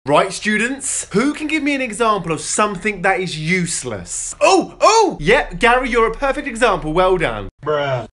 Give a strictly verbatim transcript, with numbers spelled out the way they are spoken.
Right, students? Who can give me an example of something that is useless? Oh, oh! Yep, Gary, you're a perfect example. Well done. Bruh.